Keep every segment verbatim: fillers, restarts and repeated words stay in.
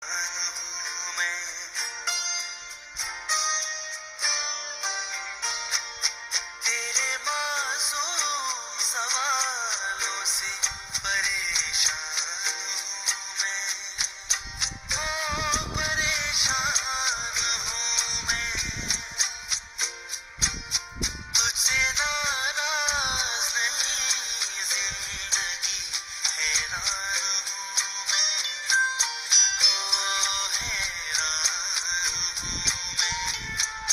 तेरे मासूम सवालों से परेशान हूँ मैं, ओ परेशान हूँ मैं, तुझसे नाराज नहीं जिंदगी हैरान हूँ मैं, ओ हैरान हूँ मैं,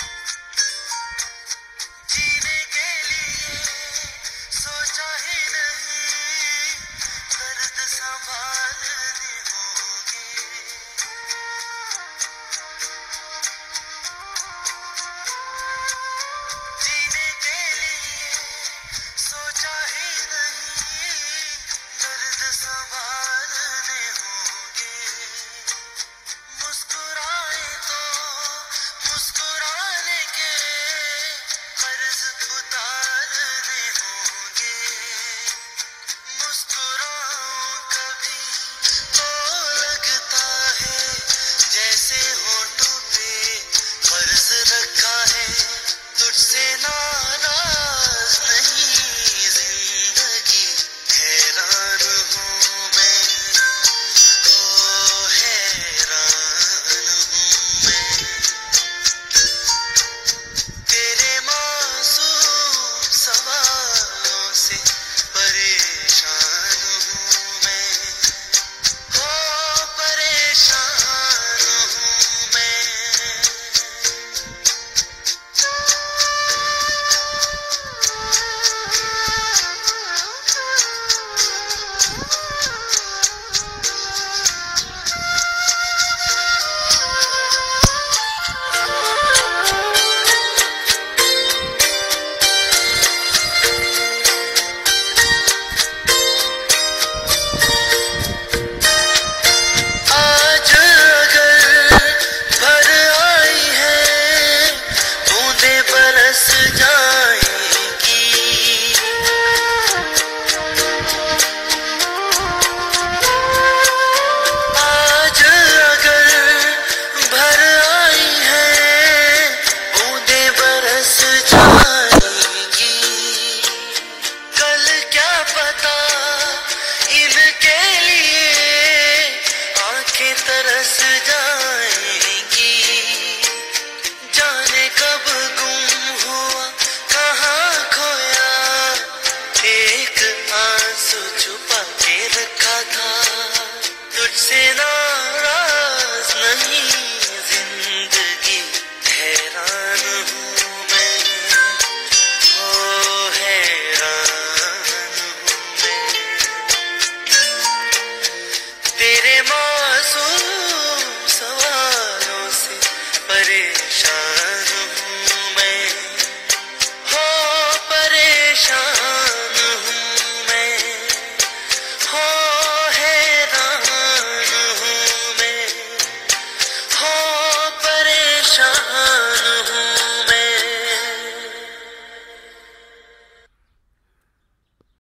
जीने के लिए सोचा ही नहीं, दर्द संभालने होंगे, जीने के लिए सोचा ही नहीं, दर्द संभालने होंगे, मुस्कुराए तो मुस्कुराने के कर्ज उतारने होंगे, मुस्कुराऊं कभी तो लगता है जैसे होठों पे कर्ज रखा है, तुझसे नाराज नहीं जिंदगी हैरान हूँ मैं, ओ हैरान हूँ मैं, तेरे मासूम सवालों से परेशान हूँ मैं, ओ परेशान हूँ मैं। आज अगर भर आई है बूंदें बरस जाएंगी, आज अगर भर आई है बूंदें बरस जाएंगी, कल क्या पता इनके लिए आंखें तरस जा